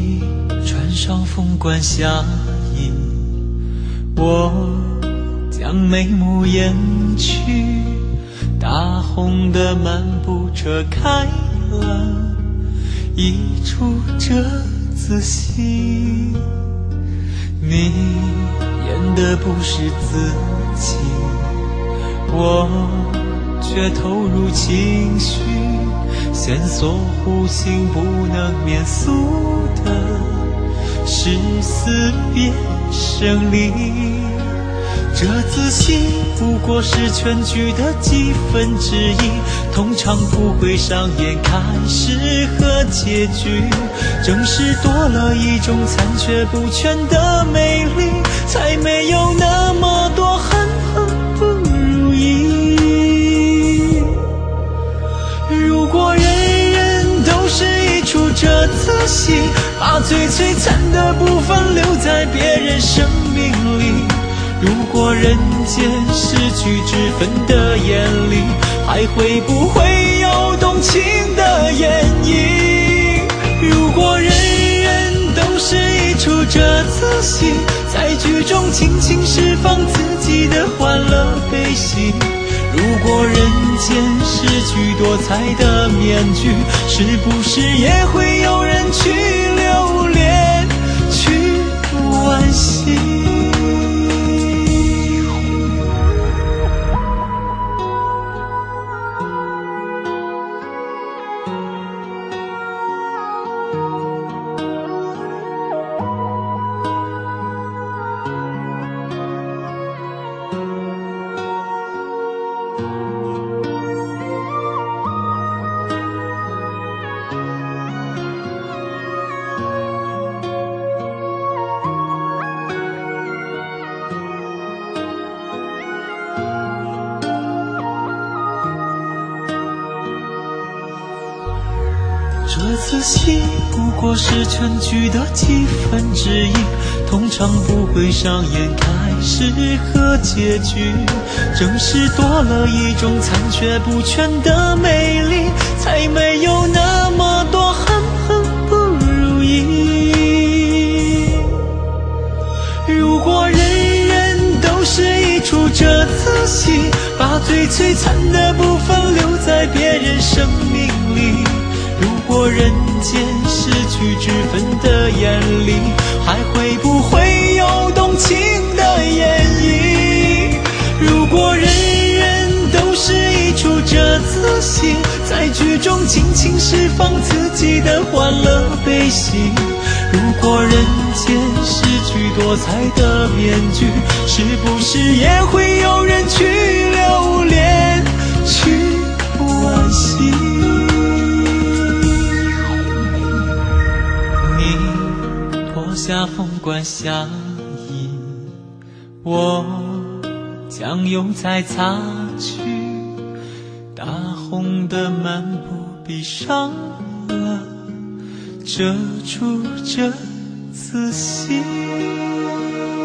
你穿上凤冠霞衣，我将眉目掩去，大红的漫步车开了，一出这自戏。你演的不是自己，我却投入情绪，线索弧形不能免俗的是死别生离。这自戏不过是全剧的几分之一，通常不会上演开始和结局。正是多了一种残缺不全的美丽，才没有那么多恨和不如意。如果人人都是一出这自戏，把最璀璨的部分留在别人生命里，如果人间失去之分的眼里，还会不会有动情的演绎？如果人人都是一出这自戏，在剧中尽情释放自己的欢乐悲喜，如果人间失去多彩的面具，是不是也会有人去留恋，去惋惜？这次戏不过是全剧的几分之一，通常不会上演开始和结局。正是多了一种残缺不全的美丽，才没有那么多恨和不如意。如果人人都是一出这次戏，把最璀璨的部分留在别人生命里，如果人间失去之分的眼里，还会不会有动情的演绎？如果人人都是一出这次戏，在剧中尽情释放自己的欢乐悲喜，如果人间失去多彩的面具，是不是也会有人去留恋，去惋惜？下凤冠霞衣，我将又再擦去，大红的漫步闭上了这出这自戏。